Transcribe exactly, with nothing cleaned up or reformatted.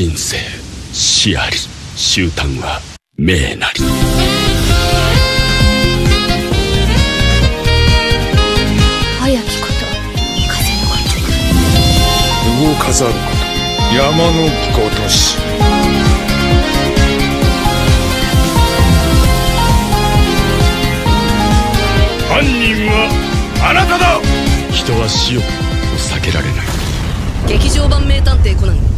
人生死あり、終端は命なり。 早きこと風のごとく、 動かざること山のごとし。犯人はあなただ。 人は死を避けられない。 劇場版名探偵コナン